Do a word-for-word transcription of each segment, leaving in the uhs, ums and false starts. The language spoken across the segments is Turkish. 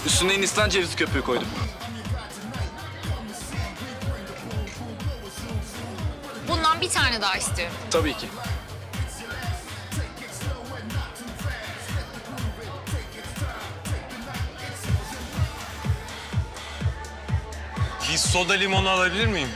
Üstüne Hindistan cevizi köpüğü koydum. Bundan bir tane daha istiyorum. Tabii ki. Bir soda limonu alabilir miyim?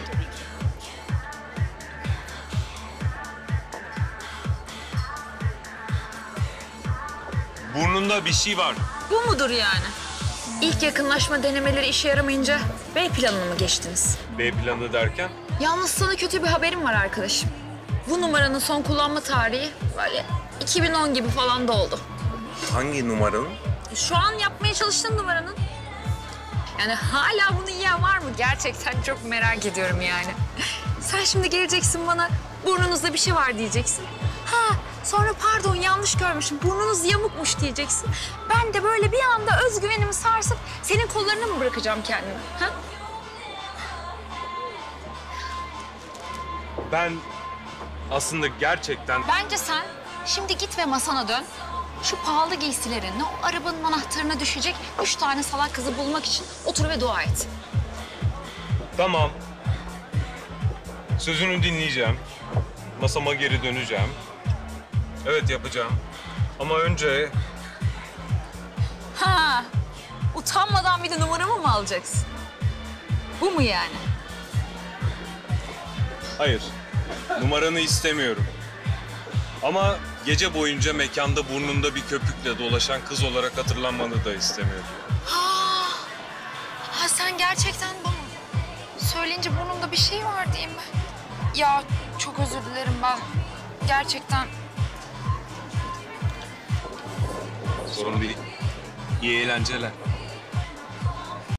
Burnunda bir şey var. Bu mudur yani? İlk yakınlaşma denemeleri işe yaramayınca B planına mı geçtiniz? B planı derken? Yalnız sana kötü bir haberim var arkadaşım. Bu numaranın son kullanma tarihi böyle iki bin on gibi falan da oldu. Hangi numaranın? Şu an yapmaya çalıştığın numaranın. Yani hala bunu yiyen var mı? Gerçekten çok merak ediyorum yani. Sen şimdi geleceksin bana burnunuzda bir şey var diyeceksin. Ha sonra pardon yanlış görmüşüm burnunuz yamukmuş diyeceksin. Ben de böyle bir anda özgüvenimi sarsıp senin kollarına mı bırakacağım kendimi? Ha? Ben aslında gerçekten... Bence sen şimdi git ve masana dön. Şu pahalı giysilerinle o arabanın anahtarına düşecek üç tane salak kızı bulmak için otur ve dua et. Tamam. Sözünü dinleyeceğim. Masama geri döneceğim. Evet yapacağım. Ama önce... Ha, utanmadan bir de numaramı mı alacaksın? Bu mu yani? Hayır. Numaranı istemiyorum. Ama gece boyunca mekanda burnunda bir köpükle dolaşan kız olarak hatırlanmanı da istemiyorum. Ha, ha sen gerçekten bunu söyleyince burnumda bir şey var diyeyim mi? Ya çok özür dilerim ben gerçekten. Sorun değil. İyi eğlenceler.